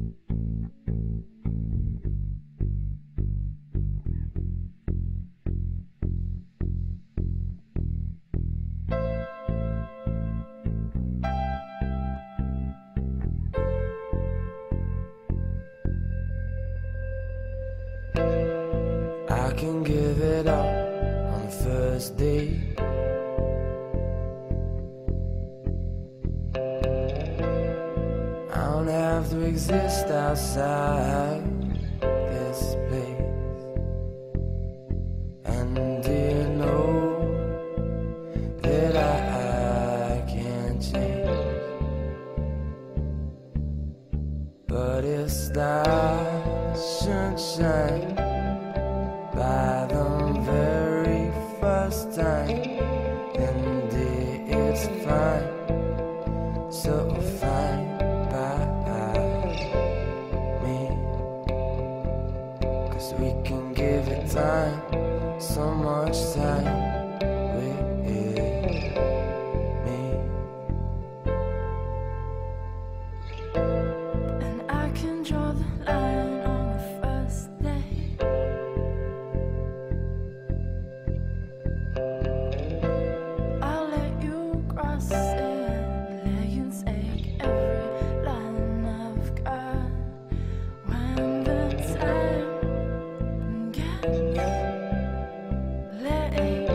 I can give it up on the first date. I don't have to exist outside this place. And do you know that I can't change? But if stars should shine by the very first time, then dear, it's fine, so fine by me. 'Cause we can give it time, so much time with me. And I can draw the line on the first day. I'll let you cross it, let you take every line I've got. When the time gets late,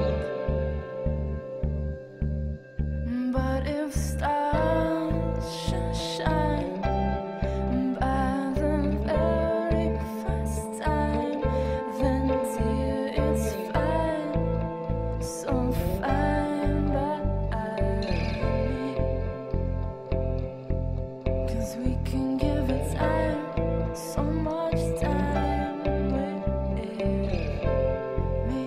but if stars should shine by the very first time, then dear, it's fine, so fine by me. 'Cause we can give it time, so much time with me.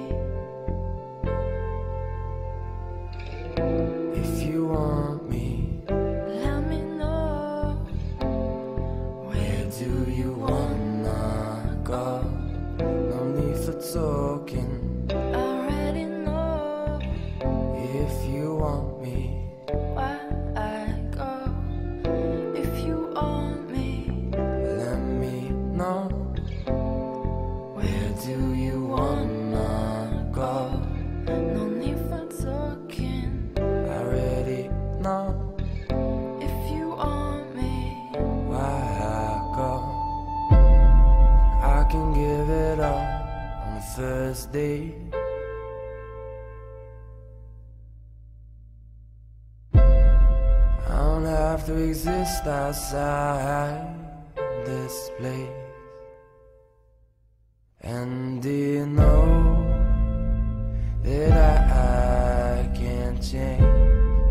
If you want me, Let me know, where do you wanna go? No need for talking. I already know If you want me, why I go. If you want me, let me know. Where do you wanna go? no need for talking. I already know If you want me, why I go. I can give it up on the first date. I don't have to exist outside this place. And do you know that I can't change?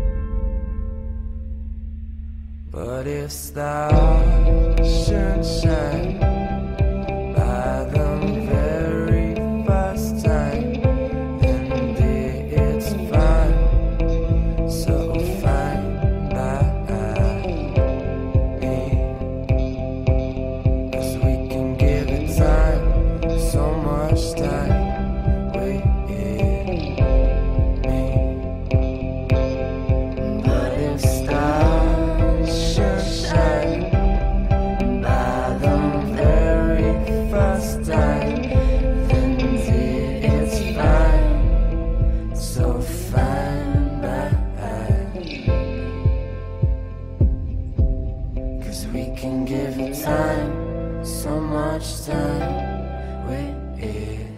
But if stars should shine by the very first time, then dear, it's fine, so fine by me. 'Cause we can give it time, so much time with me. But if stars should shine by the very first time, then dear, it's fine, so fine by me. 'Cause we can give it time, so much time with